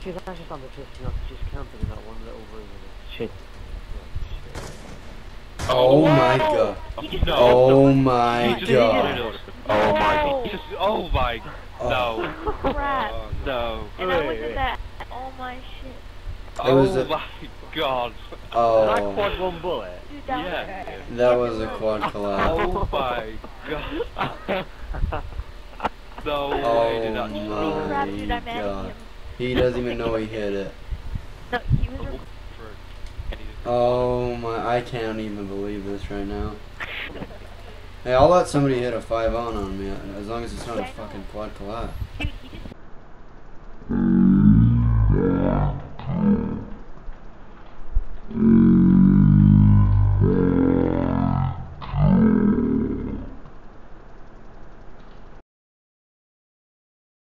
She's actually on the 50 knots, she's camping in that one little room in it. Shit. Oh my god. No. Oh my god. Oh my god. Oh my. No. Crap. No. And I was in that. Oh my shit. It was Oh a- my god. That Oh, quad one bullet. Dude, that Yeah. that was a quad collapse. Oh my god. No way did that just Oh Crap, dude, my I'm at god. him. He doesn't even know he hit it. No, he was. Oh my, I can't even believe this right now. Hey, I'll let somebody hit a 5-on me, as long as it's not a fucking quad collapse. Dude, he just. Mm.